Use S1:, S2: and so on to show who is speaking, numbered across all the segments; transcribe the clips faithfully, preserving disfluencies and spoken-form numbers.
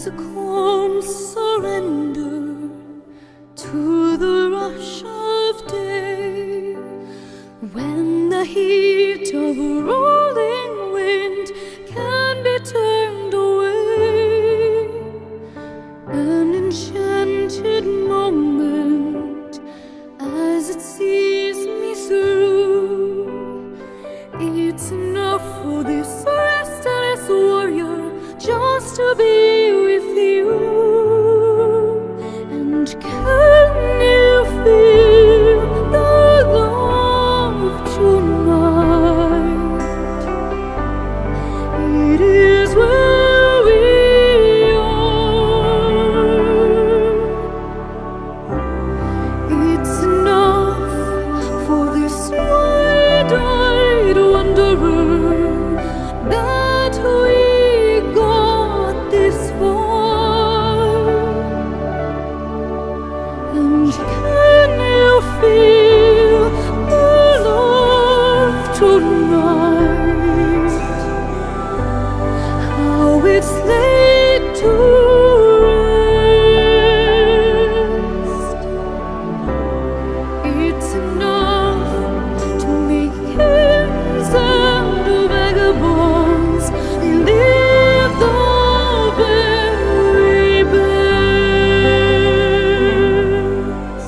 S1: There's a calm surrender to the rush of day, when the heat of a rolling wind can be turned away. An enchanted moment as it sees me through. It's enough for this restless warrior just to be with you. And can you feel the love tonight? It is where we are. It's enough for this wide-eyed wanderer that we got this far. And can you feel the love tonight? How it's laid to rest. It's enough to make kings and vagabonds live the very best.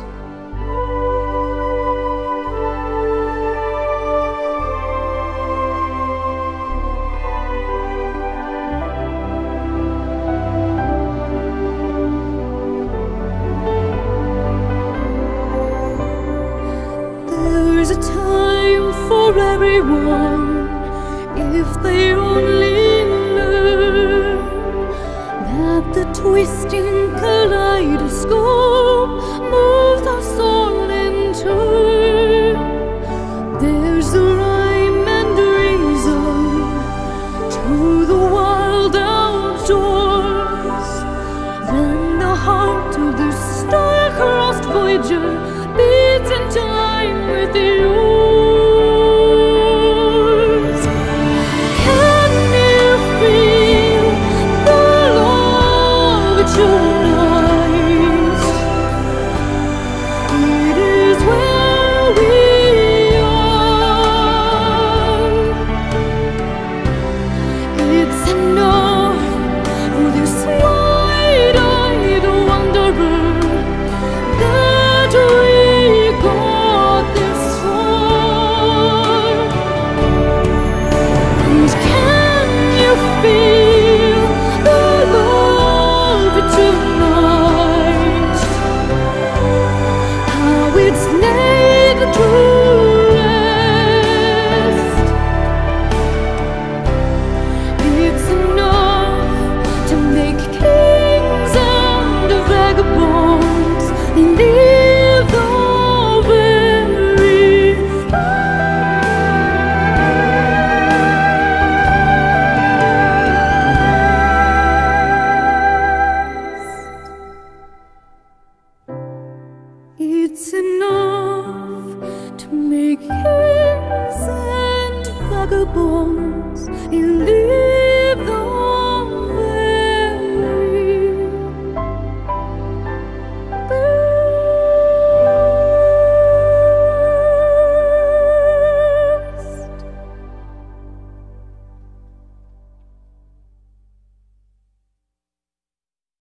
S1: There's a time for everyone if they only learn that the twisting kaleidoscope moves us all in turn. There's a rhyme and reason to the wild outdoors. Then the heart of the star-crossed voyager beats in time with yours. Can you feel the love tonight? It is where we are. It's enough for this wide-eyed wanderer that we got this far. And can you feel the love tonight? How it's laid to rest. It's enough to make kings and vagabonds live the very best. It's enough to make kings and vagabonds live